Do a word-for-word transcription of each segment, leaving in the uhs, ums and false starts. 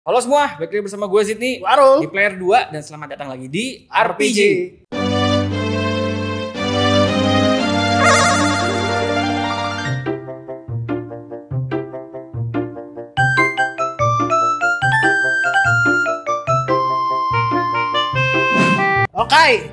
Halo semua, balik lagi bersama gue Sydney Waro di Player dua dan selamat datang lagi di R P G. Oke,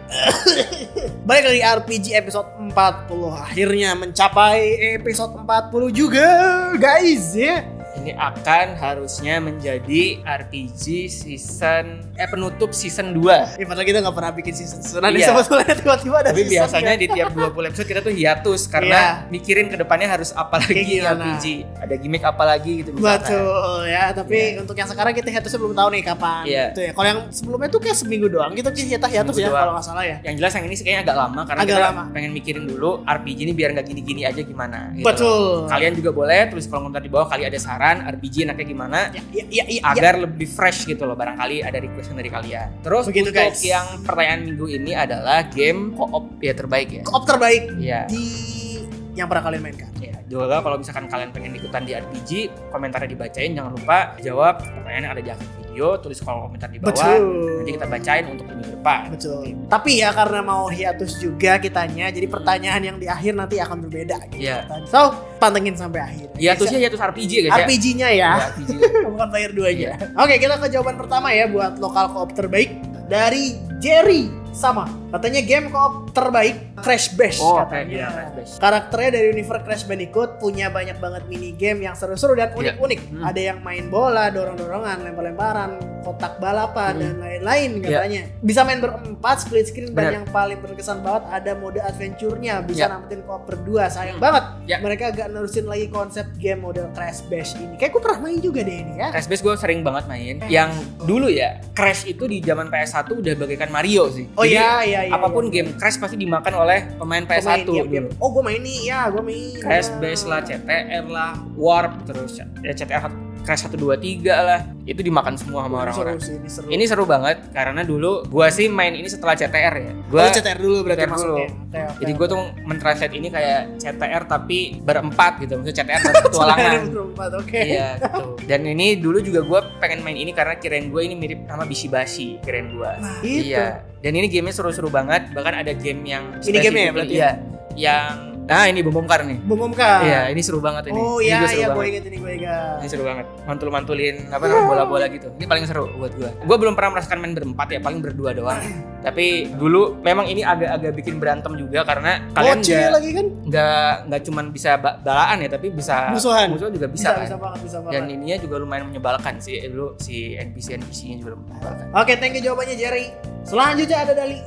balik lagi R P G episode empat puluh. Akhirnya mencapai episode empat puluh juga guys ya. Ini akan harusnya menjadi R P G season eh penutup season dua. Eh, padahal kita gak pernah bikin season seasonan Iya. sebetulnya tiba-tiba ada Tapi season biasanya kan? di tiap dua puluh episode kita tuh hiatus karena Iya. mikirin ke depannya harus apa lagi Kayak R P G. Ada gimmick apa lagi gitu misalkan. Betul ya, tapi Iya. untuk yang sekarang kita hiatusnya belum tahu nih kapan Iya. gitu ya. Kalau yang sebelumnya tuh kayak seminggu doang gitu kita hiatus Seminggu ya doang. kalau nggak salah ya. Yang jelas yang ini sih kayaknya agak lama karena Agak kita lama. pengen mikirin dulu R P G ini biar nggak gini-gini aja gimana. Gitu Betul. loh. Kalian juga boleh tulis kolom komentar di bawah kali ada saran R P G enaknya gimana. Ya, ya, ya, ya, Agar lebih fresh gitu loh, barangkali ada request dari kalian. Terus Begitu, untuk guys. yang pertanyaan minggu ini adalah game co-op ya terbaik ya. Co-op terbaik Iya. di yang pernah kalian mainkan. Ya, juga kalau misalkan kalian pengen ikutan di R P G, komentarnya dibacain, jangan lupa jawab pertanyaan yang ada di akhir video, tulis kolom komentar di bawah. Betul. Nanti kita bacain untuk minggu depan. Betul. Tapi ya karena mau hiatus juga kitanya, jadi pertanyaan yang di akhir nanti akan berbeda gitu. Iya. So, pantengin sampai akhir. Hiatusnya hiatus R P G guys ya. R P G-nya ya. Ya, R P G. Bukan player dua Iya. aja. Oke, kita ke jawaban pertama ya buat lokal co-op terbaik dari Jerry. Sama, katanya game co-op terbaik Crash Bash Oh, katanya. oke, iya, Crash Bash. Karakternya dari universe Crash Bandicoot punya banyak banget mini game yang seru-seru dan Iya. unik-unik. Hmm. Ada yang main bola, dorong-dorongan, lempar-lemparan, kotak balapan Hmm. dan lain-lain Iya. katanya. Bisa main berempat, split screen, Bener. dan yang paling berkesan banget ada mode adventure-nya. Bisa Iya. nampatin co-op berdua. Sayang Hmm. banget Iya. mereka gak nerusin lagi konsep game model Crash Bash ini. Kayak gue pernah main juga deh ini ya. Crash Bash gue sering banget main. Yang dulu ya, Crash itu di zaman P S satu udah bagaikan Mario sih. Oh Jadi, iya iya iya. apapun iya. game Crash pasti dimakan oleh pemain P S Pemain satu game, game. dulu. Oh gue main nih ya, gue main. Crash Bash lah, C T R lah, Warp, terus ya C T R Crash satu dua tiga lah. Itu dimakan semua sama orang-orang. Seru sih, ini seru. Ini seru banget karena dulu gua sih main ini setelah C T R ya. Gua Oh, C T R dulu berarti C T R dulu. masuknya. Oke, oke, Jadi oke. gua tuh mentranslate ini kayak C T R tapi berempat gitu. Maksudnya C T R dan petualangan. Berempat, oke. Iya gitu. Dan ini dulu juga gua pengen main ini karena kirain gua ini mirip sama Bishibashi, kirain gua. Nah, itu. Iya. Dan ini gamenya seru-seru banget. Bahkan ada game yang Ini game-nya ya spesifik- berarti? Iya. Yang nah ini bom bom kar nih. Bom bom kah? Iya, ini seru banget ini. Oh Ini iya juga seru iya, gue banget. inget ini gue inget. Ini seru banget. Mantul-mantulin apa namanya bola-bola gitu. Ini paling seru buat gua. Gua belum pernah merasakan main berempat ya, paling berdua doang. Tapi dulu memang ini agak-agak bikin berantem juga karena kalian Kocil nggak lagi kan? nggak nggak cuman bisa ba- balaan ya, tapi bisa Musuhan. musuhan juga bisa, Bisa, kan. bisa banget, bisa banget. Dan ininya juga lumayan menyebalkan sih. Eh, dulu si N P C N P C-nya juga lumayan menyebalkan. Oke, thank you jawabannya Jerry. Selanjutnya ada dari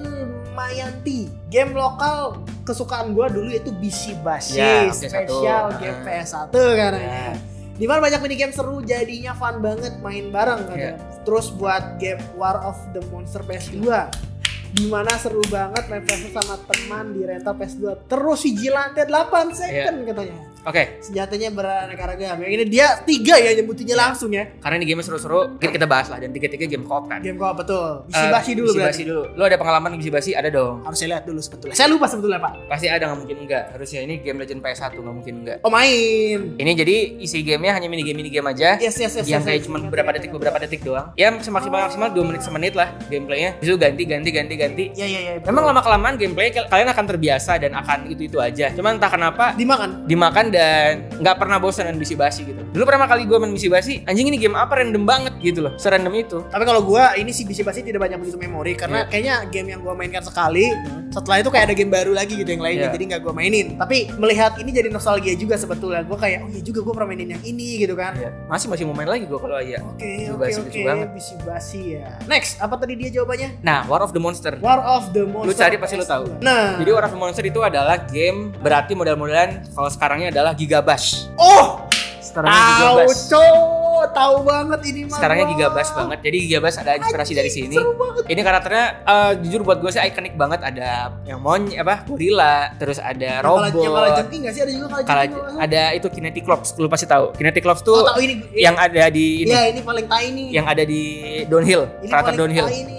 Ilmayanti. Game lokal kesukaan gue dulu itu Bishibashi, Ya, P S satu. spesial Ah. game P S satu katanya. Ya. Dimana banyak mini game seru, jadinya fun banget main bareng katanya. Terus buat game War of the Monster P S dua, dimana seru banget main P S satu sama teman di rental P S dua. Terus Vigilante delapan second katanya. Oke, Senjatanya beraneka ragam. Yang ini dia tiga ya nyebutinnya langsung ya. karena ini game seru-seru, kita kita bahas lah. Dan tiga-tiga game co-op kan. Game kau betul. Eh, Bishibashi dulu Bishibashi berarti. dulu. Lo ada pengalaman di Bishibashi? Ada dong. Harus saya lihat dulu sebetulnya. Saya lupa sebetulnya Pak. Pasti ada, nggak mungkin enggak. Harusnya ini game Legend P S satu, nggak mungkin enggak. Oh main. Ini jadi isi gamenya hanya mini game mini game aja. Yes yes yes. Yang yes, kayak yes. cuma Ingat, beberapa ingat, detik ingat, beberapa ingat. detik doang. Ya semaksimal maksimal dua menit semenit lah gameplaynya. Bisa ganti ganti ganti ganti. Ya ya ya. betul. Memang lama kelamaan gameplay kalian akan terbiasa dan akan itu itu aja. Cuman entah kenapa dimakan. dimakan dan nggak pernah bosan dengan Bishibashi gitu. Dulu pertama kali gue main Bishibashi, anjing ini game apa random banget gitu loh, serandom itu. Tapi kalau gua ini sih Bishibashi tidak banyak begitu memori karena Iya. kayaknya game yang gua mainkan sekali, setelah itu kayak ada game baru lagi gitu yang lainnya, Iya. jadi nggak gua mainin. Tapi melihat ini jadi nostalgia juga sebetulnya. Gua kayak oh iya juga gua pernah mainin yang ini gitu kan. Iya. Masih masih mau main lagi gue kalau ya. Oke oke Bishibashi oke. lucu banget. Bishibashi ya. Next, apa tadi dia jawabannya? Nah, War of the Monster. War of the Monster. Lu cari pasti lu P S dua. tahu. Nah. Jadi War of the Monster itu adalah game berarti model-modelan kalau sekarangnya adalah Gigabash. Oh, Sekarangnya tahu Gigabash. cowok, tahu banget ini mah. Sekarangnya gua. Gigabash banget. Jadi Gigabash ada inspirasi dari Anjing, sini. seru banget. Ini karakternya eh, jujur buat gue sih ikonik banget. Ada yang mon apa gorila, terus ada Yang kalah- robot. Yang kalah jengking nggak sih? Ada juga kalah Kala- jengking. kalau nggak salah. ada itu Kineticlops, lu pasti tahu. Kineticlops tuh Oh, tahu ini. yang ada di ini, Iya, ini paling tai nih. yang ada di downhill, Ini karakter paling downhill. tai nih, sini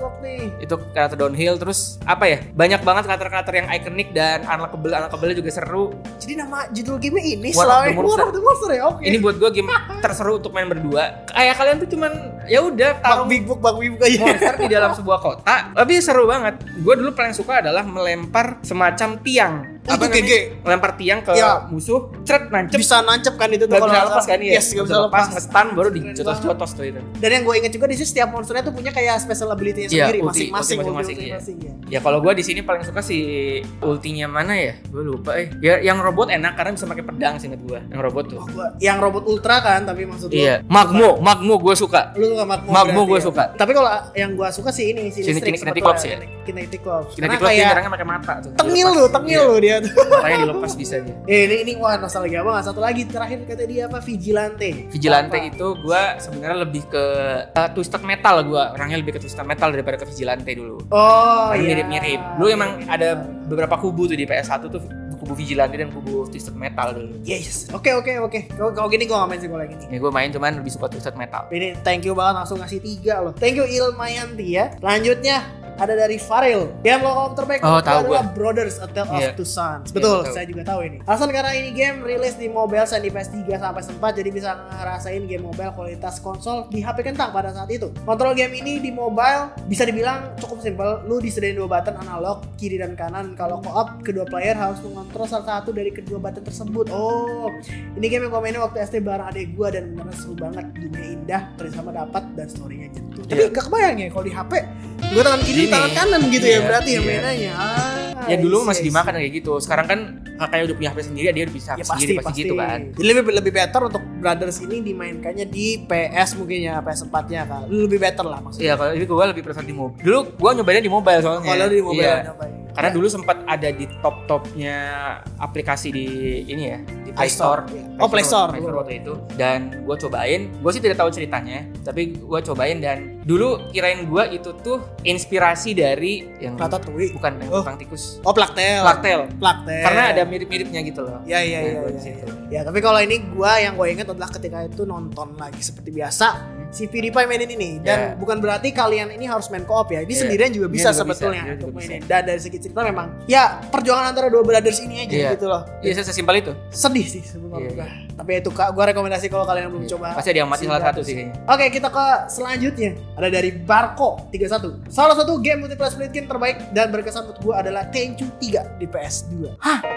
Nightwalk nih. Itu karakter downhill, terus apa ya? Banyak banget karakter-karakter yang ikonik dan unlockable, unlockable juga seru. Jadi nama judul game ini War of the selain War of the Monster ya. Oke. Ini buat gue game terseru untuk main berdua. Kayak kalian tuh cuman ya udah Bang tarung Big Book, Bang Big Book aja. monster di dalam sebuah kota, tapi seru banget. Gue dulu paling suka adalah melempar semacam tiang. Oh, itu G G. Melempar tiang ke Ya. musuh, cret nancep. Bisa nancep kan itu tuh Gak kalau bisa nggak lepas salah. kan ya? Yes, gak bisa lepas. Nge-stun baru Keren dijotos-jotos tuh itu. Dan yang gue inget juga di sini setiap monsternya tuh punya kayak special ability-nya Iya, sendiri ulti- masing-masing, ulti masing-masing, ulti iya. masing-masing ya. Ya kalau gue di sini paling suka si ultinya mana ya? Gue lupa eh. Ya yang robot enak karena bisa pakai pedang sih gue. Yang robot tuh. Oh, gua, yang robot ultra kan, tapi maksud lu. Iya, Magmo, Magmo gue suka. Lu suka Magmo. Magmo berarti gue ya. suka. Tapi kalau yang gue suka sih ini si Sini- Listrik Kinetic sebetulnya. Ops ya? Kinetic Ops. Kinetic Karena Ops dia kayak nyerangnya pakai mata tuh. tengil Dilepas. lu, tengil Iya. lu dia tuh. Makanya dilepas bisa dia. Eh, ini ini wah nostalgia banget. Satu lagi terakhir kata dia apa? Vigilante. Vigilante Apa? itu gue sebenarnya lebih ke uh, Twisted Metal gue. Orangnya lebih ke Twisted Metal daripada ke Vigilante dulu. Oh Karena iya. mirip-mirip. Dulu emang ada beberapa kubu tuh di P S satu tuh, kubu Vigilante dan kubu Twisted Metal dulu. Yes. Oke oke oke. Kalau kalau gini gue gak main sih kalau yang ini. Ya gue main cuman lebih suka Twisted Metal. Ini thank you banget langsung ngasih tiga loh. Thank you Ilmayanti ya. Lanjutnya ada dari Farel. Game lokal terbaik Oh, itu tahu adalah gua. Brothers A Tale Iya. of Two Sons. Iya, Betul, tahu. saya juga tahu ini. Alasan karena ini game rilis di mobile dan di P S tiga sampai empat, jadi bisa ngerasain game mobile kualitas konsol di H P kentang pada saat itu. Kontrol game ini di mobile bisa dibilang cukup simpel. Lu disediain dua button analog kiri dan kanan. Kalau co-op, kedua player harus mengontrol salah satu dari kedua button tersebut. Oh, ini game yang gue mainin waktu S D bareng adik gue dan beneran seru banget. Dunia indah, kerjasama dapat dan storynya jentuh. Tapi Iya. gak kebayang ya kalau di H P gue tangan kiri, Gini. tangan kanan gitu Iya, ya berarti ya iya. mainannya. Ah, Ya dulu I see, masih I see. dimakan kayak gitu. Sekarang kan kakaknya udah punya H P sendiri, dia udah bisa Ya sendiri pasti pasti pasti gitu kan. Jadi lebih lebih better untuk Brothers ini dimainkannya di P S mungkin ya, P S empat nya kan. Lebih better lah maksudnya. Iya, kalau ini gue lebih prefer di mobile. Dulu gue nyobainnya di mobile soalnya. Kalau di mobile Iya. nyobain. Karena Ya. dulu sempat ada di top-topnya aplikasi di ini ya, di Play iStore. Store. Oh, Play Store. Play Store waktu itu. Dan gue cobain, gue sih tidak tahu ceritanya, tapi gue cobain dan dulu kirain gue itu tuh inspirasi dari yang Ratatouille. bukan yang Oh. tukang tikus. Oh, Plaktel. Plaktel. Plaktel. Karena ada mirip-miripnya gitu loh. Ya ya Nah, ya. gua Ya, di situ. ya, tapi kalau ini gua yang gue ingat adalah ketika itu nonton lagi seperti biasa si PewDiePie mainin ini dan Ya. bukan berarti kalian ini harus main co-op ya. Ini Ya. sendirian juga Dia bisa juga sebetulnya bisa, dia untuk juga mainin. bisa. Dan dari segi cerita memang ya perjuangan antara dua brothers ini aja Iya. gitu loh. Iya, saya sesimpel itu. Sedih sih sebenarnya. Iya. Tapi itu Kak, gua rekomendasi kalau kalian belum Iya. coba. Pasti ada yang mati si salah satu Brothers sih ini. kayaknya. Oke, kita ke selanjutnya. Ada dari Barco tiga puluh satu. Salah satu game multiplayer split game terbaik dan berkesan menurut gua adalah Tenchu tiga di P S dua.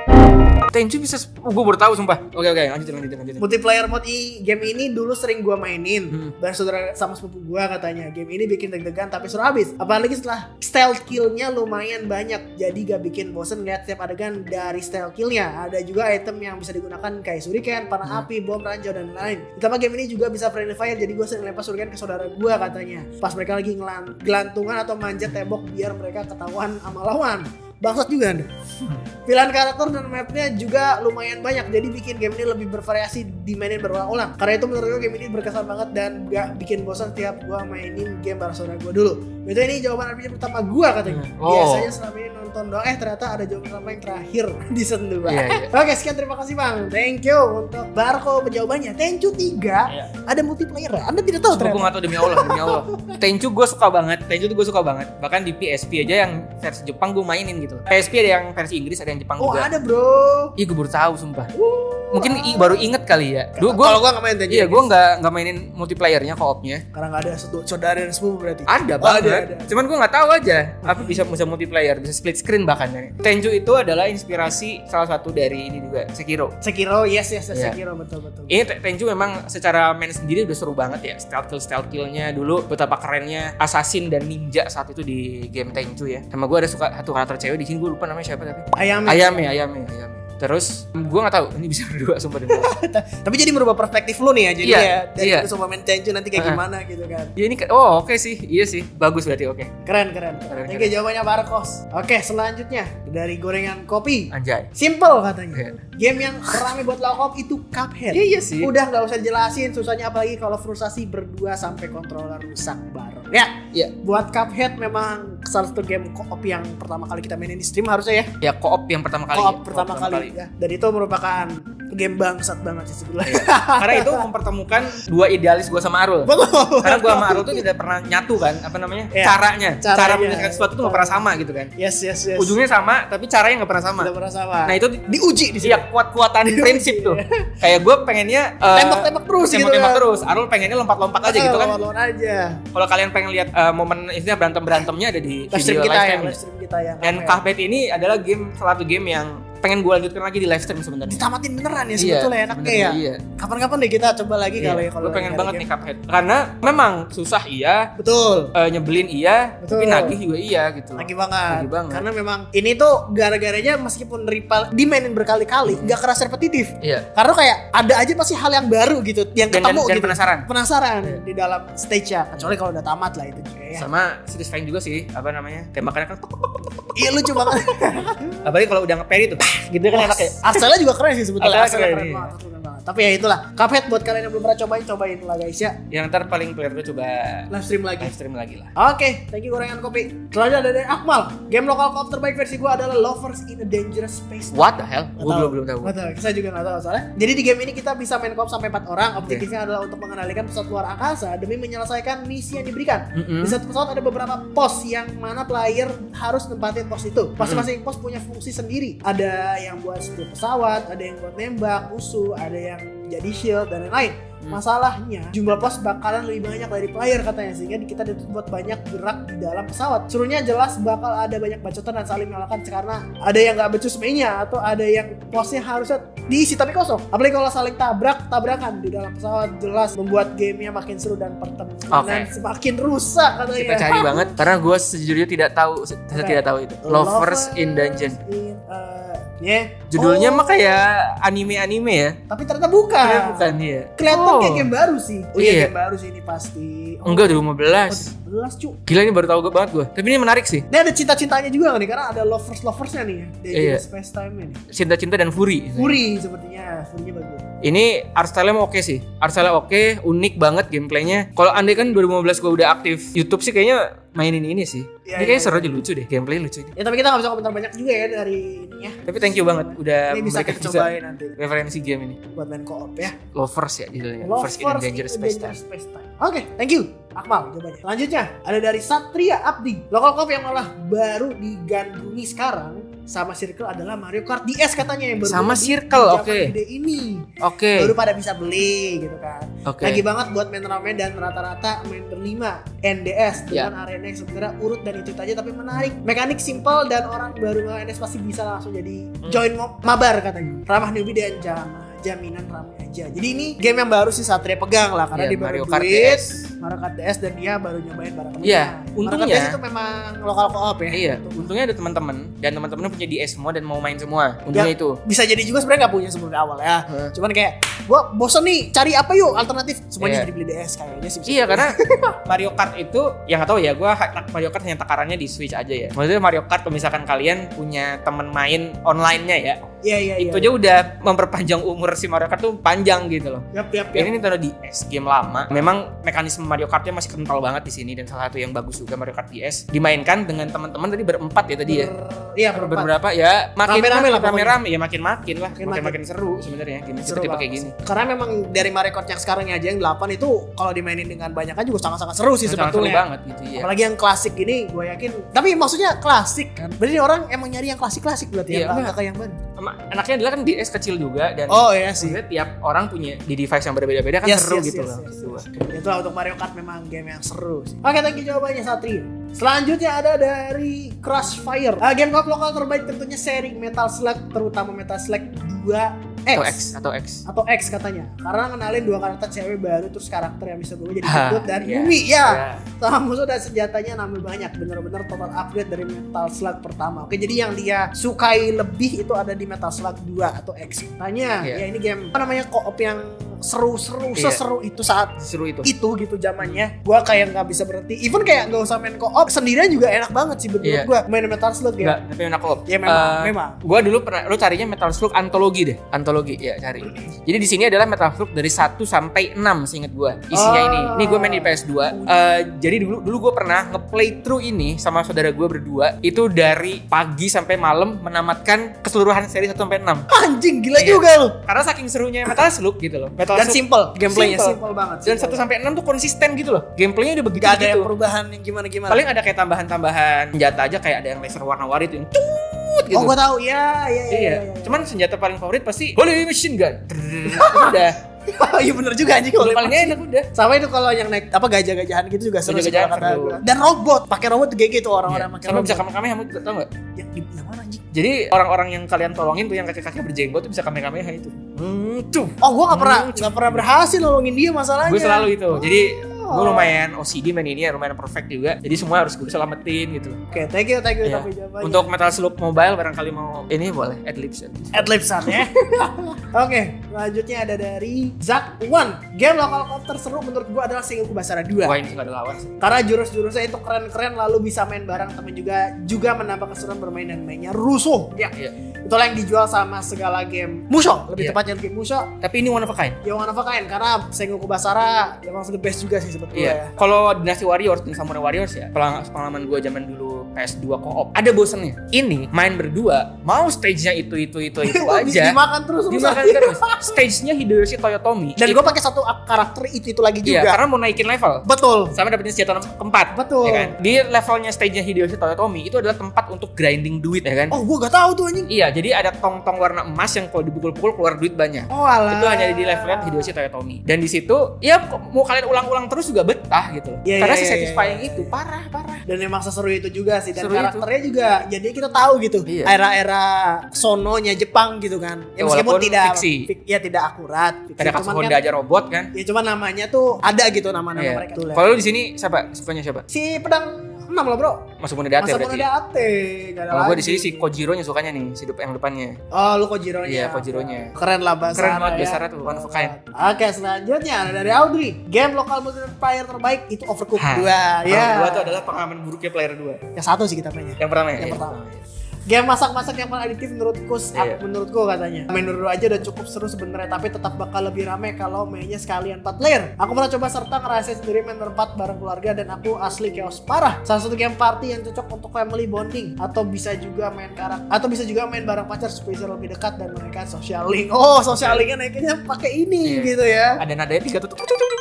Tenchu bisa, oh, gue baru tahu sumpah. Oke oke, lanjutin lanjutin lanjutin. Multiplayer mode i game ini dulu sering gua mainin. Hmm. Dan saudara sama sepupu gua katanya game ini bikin deg-degan tapi seru habis. Apalagi setelah stealth kill-nya lumayan banyak. Jadi gak bikin bosen ngeliat setiap adegan dari stealth kill-nya. Ada juga item yang bisa digunakan kayak shuriken, panah Hmm. api, bom ranjau dan lain-lain. Ditambah game ini juga bisa friendly fire, jadi gua sering lempar shuriken ke saudara gua katanya. Pas mereka lagi ngelan- gelantungan atau manjat tembok biar mereka ketahuan sama lawan. Bangsat juga anda. Pilihan karakter dan mapnya juga lumayan banyak, jadi bikin game ini lebih bervariasi dimainin berulang-ulang. Karena itu menurut gue game ini berkesan banget dan gak bikin bosan tiap gue mainin game bareng saudara gue dulu. Itu ini jawaban R P G pertama gue katanya. Oh. Biasanya selama ini nonton doang, eh ternyata ada jawaban pertama yang terakhir di season dua. Iya, iya. Oke, sekian terima kasih bang. Thank you untuk Barco jawabannya. Tenchu tiga Iya. ada multiplayer. Anda tidak tahu Gue ternyata. gak tau demi Allah, demi Allah. Tenchu gue suka banget, Tenchu tuh gue suka banget. Bahkan di P S P aja yang versi Jepang gue mainin gitu. P S P ada yang versi Inggris, ada yang Jepang Oh juga. ada bro. Iya gue baru tahu sumpah. Mungkin i- baru inget kali ya. Dulu gue Kalau gue nggak main Tenchu. iya gue nggak nggak mainin multiplayernya, co-opnya. Karena nggak ada satu saudara dan sepupu berarti. Ada Oh, banget. ada, ada. Cuman gue nggak tahu aja. Apa bisa bisa multiplayer, bisa split screen bahkan. Tenchu itu adalah inspirasi salah satu dari ini juga, Sekiro. Sekiro, yes yes, yes Iya. Sekiro betul betul. Ini Te- Tenchu memang secara main sendiri udah seru banget ya. Stealth kill stealth killnya dulu betapa kerennya assassin dan ninja saat itu di game Tenchu ya. Sama gue ada suka satu karakter cewek di sini, gue lupa namanya siapa tapi. Ayam. Ayam ya, ayam ya, ayam. Terus gue nggak tahu ini bisa berdua sumpah demi Allah. Tapi jadi merubah perspektif lu nih ya, jadi Iya, ya dari iya. lu sama main Tenchu nanti kayak Heeh. gimana gitu kan. Ya ini ke- oh oke sih, iya sih, bagus berarti oke. Keren keren. Keren, Oke jawabannya Barkos. Oke selanjutnya dari gorengan kopi. Anjay. Simple katanya. Iya. Game yang rame buat lauk itu Cuphead. Iya, iya sih. Udah nggak usah dijelasin susahnya, apalagi kalau frustasi berdua sampai controller rusak bareng. Ya, Iya. buat Cuphead memang salah satu game co-op yang pertama kali kita mainin di stream harusnya ya. Ya co-op yang pertama kali. Co-op ya. pertama, Co-op kali, ya. Dan itu merupakan game bangsat banget sih sebenarnya. Iya. Karena itu mempertemukan dua idealis gue sama Arul. Betul. Karena gue sama Arul tuh tidak pernah nyatu kan, apa namanya? Iya. Caranya, Caranya. cara menyelesaikan sesuatu tuh nggak pernah sama gitu kan. Yes yes yes. Ujungnya sama, tapi caranya nggak pernah sama. Tidak pernah sama. Nah itu di- diuji di sini. Iya, kuat-kuatan prinsip tuh. Kayak gue pengennya eh, Tembak-tembak terus gitu tembak-tembak kan. terus. Arul pengennya lompat-lompat aja gitu kan. Lawan aja. Kalau kalian pengen lihat eh, momen istilah berantem-berantemnya ada di Live stream video kita ya, livestream. live stream kita yang Dan apa ya? Cuphead ini adalah game salah satu game yang pengen gue lanjutkan lagi di live stream sebenarnya. ditamatin beneran ya Iya, sebetulnya enaknya sebenarnya ya. iya. Kapan-kapan deh kita coba lagi Iya, kalau ya kalau gue pengen lagi banget ada nih game. Cuphead. Karena memang susah iya, Betul. eh, nyebelin iya, Betul. tapi nagih juga iya gitu. Lagi banget. Lagi banget. Karena memang ini tuh gara-garanya meskipun rival dimainin berkali-kali nggak keras repetitif. Iya. Karena kayak ada aja pasti hal yang baru gitu yang Dan- ketemu dan- dan gitu. penasaran. Penasaran Iya. di dalam stage-nya. Kecuali kalau udah tamat lah itu juga ya. Sama satisfying juga sih, apa namanya? Tembakannya kan Iya lucu banget. apalagi kalau udah nge-parry tuh. Gitu kan enak ya. Artselnya juga keren sih sebetulnya. Artselnya Artselnya keren, keren iya. banget, keren banget. Tapi ya itulah. Cuphead buat kalian yang belum pernah cobain, cobain lah guys ya. Yang ntar paling player tuh coba Live stream lagi. live stream lagi lah. Oke, thank you gorengan kopi. Selanjutnya ada dari Akmal. Game lokal co-op terbaik versi gua adalah Lovers in a Dangerous Space. What the hell? Nggak Gue tahu. belum belum tahu. Nggak tahu, saya juga nggak tahu soalnya. Jadi di game ini kita bisa main co-op sampai empat orang. Objektifnya adalah untuk mengendalikan pesawat luar angkasa demi menyelesaikan misi yang diberikan. Mm-mm. Di satu pesawat ada beberapa pos yang mana player harus nempatin pos itu. Masing-masing pos punya fungsi sendiri. Ada yang buat setir pesawat, ada yang buat nembak musuh, ada yang jadi shield dan lain-lain. Masalahnya jumlah pos bakalan lebih banyak dari player katanya, sehingga kita dituntut buat banyak gerak di dalam pesawat. Serunya jelas bakal ada banyak bacotan dan saling menyalahkan karena ada yang nggak becus mainnya atau ada yang posnya harusnya diisi tapi kosong. Apalagi kalau saling tabrak tabrakan di dalam pesawat, jelas membuat gamenya makin seru dan pertemanan Oke. semakin rusak katanya. Kita cari banget karena gue sejujurnya tidak tahu, saya Oke. tidak tahu itu. Lovers in Dungeon. in, uh, yeah. Judulnya Oh, mah kayak anime-anime ya. tapi ternyata bukan. Ternyata bukan ya. Kelihatan Oh. kayak game baru sih. Oh iya, Iya. game baru sih ini pasti. Oh, Enggak, dua ribu lima belas. dua belas cu. Gila, ini baru tahu gue banget gue. Tapi ini menarik sih. Ini ada cinta-cintanya juga nih karena ada lovers-loversnya nih ya. Dari Iya. Space Time-nya nih. Cinta-cinta dan Fury. Fury sepertinya, Fury-nya bagus. Ini art style-nya mau oke sih. Art style-nya oke, unik banget gameplaynya. Kalau andai kan dua ribu lima belas gue udah aktif YouTube sih kayaknya mainin ini sih. Iya, ini kayaknya iya, seru iya. aja, lucu deh. Gameplay lucu aja. Ya tapi kita nggak bisa komentar banyak juga ya dari ininya. Tapi thank you banget udah Ini bisa memberikan kita cobain nanti referensi game ini. buat main co-op ya. Lovers ya judulnya. Lovers Lovers in a Dangerous in a Space Dangerous Time. Space Time. Oke, thank you Akmal jawabannya. Selanjutnya ada dari Satria Abdi. Lokal co-op yang malah baru digandrungi sekarang sama Circle adalah Mario Kart D S katanya yang baru Sama di- Circle, di zaman oke. gede ini. Oke. Baru pada bisa beli gitu kan. Oke. Lagi banget buat main rame dan rata-rata main berlima N D S Ya. dengan arena yang sebenarnya urut dan itu aja tapi menarik. Mekanik simple dan orang baru main N D S pasti bisa langsung jadi Hmm. join mob mabar katanya. Ramah newbie dan jam jaminan ramai aja. Jadi ini game yang baru sih Satria pegang lah karena Iya, dia baru Mario Kart duit, D S. Mario Kart D S dan dia baru nyobain bareng temennya. Iya, Mario Kart untungnya- D S itu memang lokal co-op ya. Iya, untungnya ada teman-teman dan teman-temannya punya D S semua dan mau main semua. Untungnya Ya, itu. bisa jadi juga sebenarnya nggak punya sebelum dari awal ya. Heeh. Cuman kayak gua bosen nih, cari apa yuk alternatif. Semuanya Iya. jadi beli D S kayaknya sih. bisa. Iya, karena Mario Kart itu yang nggak tahu ya, gue Mario Kart hanya takarannya di Switch aja ya. Maksudnya Mario Kart kalau misalkan kalian punya teman main online-nya ya, Iya iya iya. itu aja udah memperpanjang umur si Mario Kart tuh panjang gitu loh. Yap yap yap. Ini Nintendo D S game lama. Memang mekanisme Mario Kartnya masih kental banget di sini dan salah satu yang bagus juga Mario Kart D S dimainkan dengan teman-teman tadi berempat ya tadi ya. Ber- Iya berempat. Beberapa ya makin Rame-rame lah rame, pokoknya. rame ya makin makin lah Makin makin makin. makin seru sebenarnya game Seru tipe-tipe kayak banget gini. sih. Karena memang dari Mario Kart yang sekarang aja yang delapan itu kalau dimainin dengan banyak kan juga sangat-sangat seru sih Sangat seru sebetulnya. banget gitu ya. Apalagi yang klasik ini gue yakin. Tapi maksudnya klasik kan. Berarti orang emang nyari yang klasik-klasik berarti Iya, ya, nggak enggak. nggak kayak yang baru. Em- Enaknya adalah kan D S kecil juga dan Oh iya sih. maksudnya tiap orang punya di device yang berbeda-beda kan Yes, seru yes, gitu yes, loh. yes, Gitu. yes. Itulah untuk Mario Kart memang game yang seru sih. Oke, thank you jawabannya Satria. Selanjutnya ada dari Crossfire. Ah, game co-op lokal terbaik tentunya seri Metal Slug, terutama Metal Slug dua X. Atau X atau X. Atau X katanya. Karena ngenalin dua karakter cewek baru terus karakter yang bisa berubah jadi Ha, Gendut dan iya. Yumi ya. Ya. Sama musuh dan senjatanya nambah banyak. Bener-bener total upgrade dari Metal Slug pertama. Oke, jadi yang dia sukai lebih itu ada di Metal Slug dua atau X. Tanya, Iya. ya ini game apa namanya co-op yang seru-seru Iya. seseru itu saat Seru itu. itu gitu zamannya. Gua kayak nggak bisa berhenti. Even kayak nggak usah main co-op sendirian juga enak banget sih menurut Iya. gua. Main Metal Slug ya. Enggak, tapi enak kok. Ya memang, Eh, memang. Gua dulu pernah, lu carinya Metal Slug antologi deh, antologi ya cari. Jadi di sini adalah Metal Slug dari satu sampai enam seingat gua. Isinya Oh. ini. Ini gua main di P S dua. Eh, jadi dulu dulu gua pernah nge-play through ini sama saudara gua berdua itu dari pagi sampai malam menamatkan keseluruhan seri satu sampai enam. Anjing gila Iya. juga lu. Karena saking serunya Metal Slug gitu loh. Metal Dan Slug simple, gameplaynya simple. simple banget. Dan satu sampai enam tuh konsisten gitu loh. Gameplaynya udah begitu Gak ada gitu. yang perubahan yang gimana-gimana. Paling ada kayak tambahan-tambahan senjata aja kayak ada yang laser warna-warni tuh yang cut gitu. Oh gua tahu ya, ya, ya. Iya, ya, ya. cuman senjata paling favorit pasti Holy Machine Gun. Udah, Iya bener juga anjing kalau paling enak udah. sama itu kalau yang naik apa gajah-gajahan gitu juga seru sih Gajah-gajahan kalau kata seru. gua. Dan robot, pakai robot tuh G G tuh orang-orang pakai Iya. Sama robot. bisa kamehameha, kamu tau nggak? Yang di yang mana anjing? Jadi orang-orang yang kalian tolongin tuh yang kaki-kaki berjenggot tuh bisa kamehameha itu. Hmm, tuh. Oh gua nggak pernah Hmm, nggak pernah berhasil nolongin dia masalahnya. Gue selalu itu. Jadi Oh. gue lumayan O C D main ini ya, lumayan perfect juga. Jadi semua harus gue selamatin gitu. Oke, thank you, thank you Iya. tapi jawabannya. Untuk Metal Slug Mobile barangkali mau ini boleh Adlibs. Adlibsan ya. Oke, selanjutnya ada dari Zack One. Game lokal co-op terseru menurut gua adalah Sengoku Basara dua. Wah ini nggak ada lawan sih. Karena jurus-jurusnya itu keren-keren lalu bisa main bareng temen juga juga menambah keseruan bermain dan mainnya rusuh. Ya, Iya. itulah yang dijual sama segala game Musho, lebih Iya. tepatnya game Musho. Tapi ini one of a kind. Yang one of a kind karena Sengoku Basara emang the best juga sih sebetulnya Iya. ya. Kalau Dynasty Warriors dan Samurai Warriors ya, pelang- pengalaman gue zaman dulu P S dua co-op, ada bosennya. Ini main berdua, mau stage-nya itu itu itu itu aja. Dimakan terus Dimakan terus. Stage-nya Hideyoshi Toyotomi. Dan Itu- gue pakai satu karakter itu itu lagi Iya, juga. karena mau naikin level. Betul. Sama dapetin senjata keempat. Betul. Ya kan? Di levelnya stage-nya Hideyoshi Toyotomi itu adalah tempat untuk grinding duit ya kan? Oh, gue gak tahu tuh anjing. Iya, jadi ada tong-tong warna emas yang kalau dipukul-pukul keluar duit banyak. Oh alah. Itu hanya di levelnya Hideyoshi Toyotomi. Dan di situ ya mau kalian ulang-ulang terus juga betah gitu loh. Iya, Karena iya, si iya, satisfying iya. itu parah, parah. Dan emang seseru itu juga sih. Dan Seru itu. karakternya juga. Jadi kita tahu gitu. Iya. Era-era sononya Jepang gitu kan. Ya, Ya, meskipun walaupun tidak fiksi. fik- ya tidak akurat. Fiksi. Ada kasus Cuman Honda kan- aja robot kan. Ya cuma namanya tuh ada gitu nama-nama Iya. mereka tuh. Kalau lu di sini siapa? Sukanya siapa? Si pedang enam lah bro. Masuk Muda Date Masa berarti. Muda Ate. Gak ada Kalau gue lagi. di sini si Kojiro-nya sukanya nih, si depan yang depannya. Oh lu Kojiro-nya. Iya, Kojiro-nya. Keren lah Basara. Keren banget ya. Basara tuh, one of a kind. Oke selanjutnya ada dari Audrey. Game lokal multiplayer terbaik itu Overcooked Hah. dua. Ya. Kalau gua tuh adalah pengalaman buruknya player dua. Yang satu sih kita mainnya. Yang pertama ya? Yang Iya. pertama. Game masak-masak yang paling adiktif menurutku, Iya. menurutku katanya. Main dulu aja udah cukup seru sebenarnya, tapi tetap bakal lebih rame kalau mainnya sekalian empat player. Aku pernah coba serta ngerasain sendiri main berempat bareng keluarga dan aku asli chaos parah. Salah satu game party yang cocok untuk family bonding atau bisa juga main karakter atau bisa juga main bareng pacar supaya bisa lebih dekat dan mereka social link. Oh, social linknya naiknya pakai ini Iya. gitu ya. Ada nadanya tiga tuh.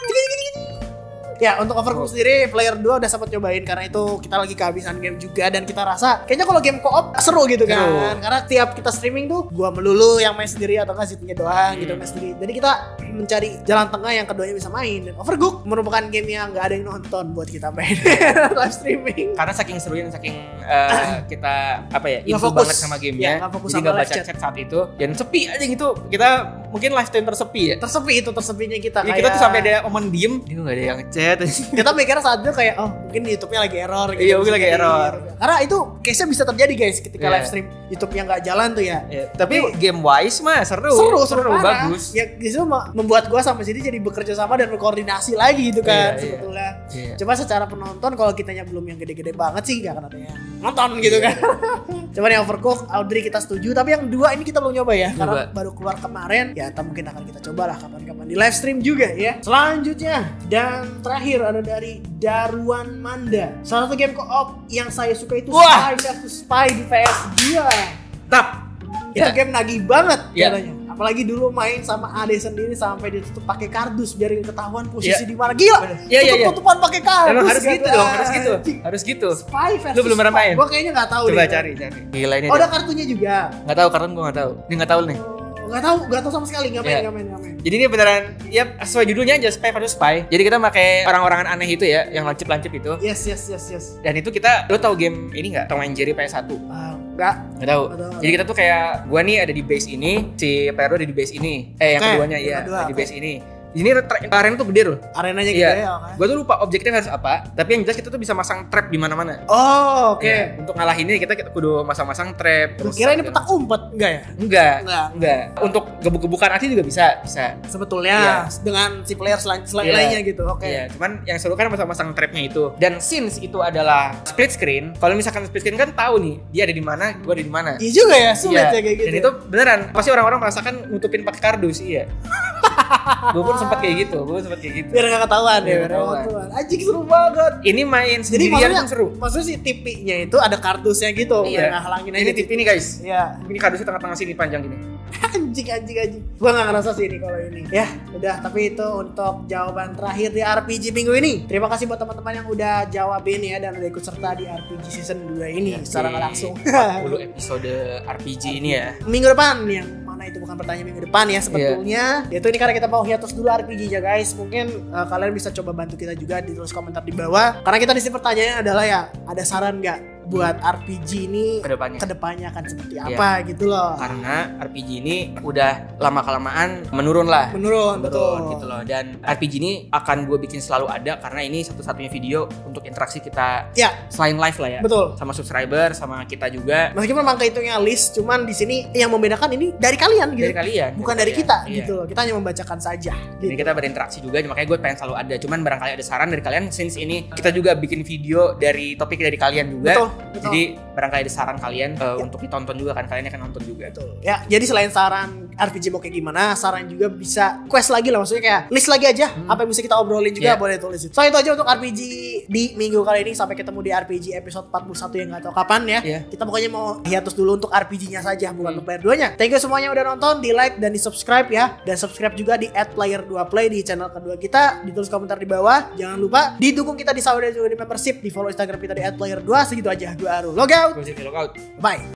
Ya untuk Overcooked sendiri player dua udah sempat cobain karena itu kita lagi kehabisan game juga dan kita rasa kayaknya kalau game co-op seru gitu kan. Seru. Karena tiap kita streaming tuh gua melulu yang main sendiri atau enggak Zitnya doang Hmm. gitu main sendiri. Jadi kita mencari jalan tengah yang keduanya bisa main dan Overcooked merupakan game yang nggak ada yang nonton buat kita main live streaming. Karena saking serunya dan saking eh, kita apa ya, Nggak info fokus. banget sama Iya, gamenya. nggak fokus Jadi sama nggak live baca chat. chat saat itu dan sepi aja gitu. Kita mungkin lifetime tersepi ya. Tersepi itu tersepinya kita Ya, kayak kita tuh sampai ada momen diem, ini nggak ada yang chat. kita mikirnya saat itu kayak oh mungkin YouTube-nya lagi error gitu. Iya, mungkin lagi Jadi, error. Karena itu case-nya bisa terjadi guys ketika Iya. live stream YouTube-nya nggak jalan tuh ya. Ya, tapi game wise mah seru, seru seru, parah. bagus. Ya justru me- membuat gua sama sini jadi bekerja sama dan berkoordinasi lagi gitu kan Iya, iya. sebetulnya. Iya. Cuma secara penonton kalau kitanya belum yang gede-gede banget sih gak akan ada yang nonton gitu Iya. kan. Cuman yang Overcooked, Audrey kita setuju. Tapi yang dua ini kita belum nyoba ya, karena Coba. baru keluar kemarin. Ya kita mungkin akan kita coba lah kapan-kapan di live stream juga ya. Selanjutnya dan terakhir ada dari Darwan Manda. Salah satu game co-op yang saya suka itu Wah. Spy versus Spy di P S dua. Tap. Itu Ya. game nagih banget Ya. katanya. Apalagi dulu main sama ade sendiri sampai ditutup pakai kardus biar ketahuan posisi Ya. di mana. Gila. Bener. Iya, iya, iya. Tutup-tutupan pakai kardus. Emang harus gitu kata. dong, harus gitu. Anjing. Harus gitu. Spy versus Lu belum pernah Spy. main? Gua kayaknya enggak tahu Coba deh. cari, cari. Gila ini. Oh, deh. ada kartunya juga. Nggak tahu kartun gua nggak tahu. Ini nggak tahu nih. Enggak tahu, enggak tahu sama sekali. Enggak main, Iya. enggak main, enggak main. Jadi ini beneran ya sesuai judulnya aja Spy versus Spy. Jadi kita pakai orang-orangan aneh itu ya, yang lancip-lancip itu. Yes, yes, yes, yes. Dan itu kita, lu tahu game ini nggak? Tom and Jerry P S satu. Ah, enggak. Nggak tahu. Nggak tahu. Jadi kita tuh kayak gua nih ada di base ini, si Pero ada di base ini. Eh yang Oke, keduanya yang iya, kedua, ada di oke. base ini. Ini tra- arena tuh gede loh. Arenanya gitu Iya. ya. Oke. Gue tuh lupa objektifnya harus apa, tapi yang jelas kita tuh bisa masang trap di mana-mana. Oh, oke. Iya, untuk ngalahinnya kita kita kudu masang-masang trap. Gue kira ini petak umpet, enggak ya? Enggak, Enggak. enggak. Untuk gebuk-gebukan arti juga bisa, bisa. Sebetulnya Iya. dengan si player selain selain Iya. lainnya gitu. Oke. Iya, cuman yang seru kan masang-masang trapnya itu. Dan since itu adalah split screen, kalau misalkan split screen kan tahu nih dia ada di mana, gua ada di mana. Iya juga ya, sulit Iya. ya kayak gitu. Dan itu beneran, pasti orang-orang merasakan nutupin pakai kardus, iya. Gue pun sempat kayak gitu, gue sempat kayak gitu. biar gak ketahuan ya, Biar biar nggak gak ketahuan. ketahuan. Anjing seru banget. Ini main Jadi sendirian maksudnya, pun seru. maksudnya si T V-nya itu ada kardusnya gitu, biar Iya. nggak halangin Ini aja. T V nih guys. Iya. Ini kardusnya tengah-tengah sini panjang gini. Anjing anjing anjing. Gua nggak ngerasa sih ini kalau ini. Ya, udah. Tapi itu untuk jawaban terakhir di R P G minggu ini. Terima kasih buat teman-teman yang udah jawabin ya dan udah ikut serta di R P G season dua ini secara nggak langsung. empat puluh episode R P G ini ya. Minggu depan yang mana itu bukan pertanyaan minggu depan ya sebetulnya. Yaitu ini karena kita mau hiatus dulu R P G-nya guys. Mungkin uh, kalian bisa coba bantu kita juga di tulis komentar di bawah. Karena kita di sini pertanyaannya adalah ya, ada saran nggak buat R P G ini Kedepannya. kedepannya akan seperti Iya. apa gitu loh. Karena R P G ini udah lama kelamaan menurun lah. Menurun, betul. gitu loh. Dan R P G ini akan gue bikin selalu ada karena ini satu-satunya video untuk interaksi kita Ya, selain live lah ya. betul. Sama subscriber, sama kita juga. Meskipun memang kehitungnya list, cuman di sini yang membedakan ini dari kalian gitu. Dari kalian. Bukan dari kalian. kita Iya. gitu loh. Kita hanya membacakan saja gitu. Jadi kita berinteraksi juga, makanya gue pengen selalu ada. Cuman barangkali ada saran dari kalian, since ini kita juga bikin video dari topik dari kalian juga. Betul, betul. Jadi barangkali ada saran kalian uh, untuk ditonton juga kan, kalian akan nonton juga. Betul. Ya, jadi selain saran R P G mau kayak gimana, saran juga bisa quest lagi lah, maksudnya kayak list lagi aja apa yang bisa kita obrolin juga, Yeah. boleh tulis itu. So itu aja untuk R P G di minggu kali ini. Sampai ketemu di R P G episode empat puluh satu yang nggak tahu kapan ya. Yeah. Kita pokoknya mau hiatus dulu untuk R P G-nya saja, bukan Hmm. untuk player dua-nya. Thank you semuanya udah nonton, di like dan di subscribe ya. Dan subscribe juga di at player dua play di channel kedua kita. Ditulis komentar di bawah. Jangan lupa didukung kita di Saudi dan juga di membership. Di follow Instagram kita di at player dua. Segitu aja. Gue Aru. Log out. Gue sih logout. Bye.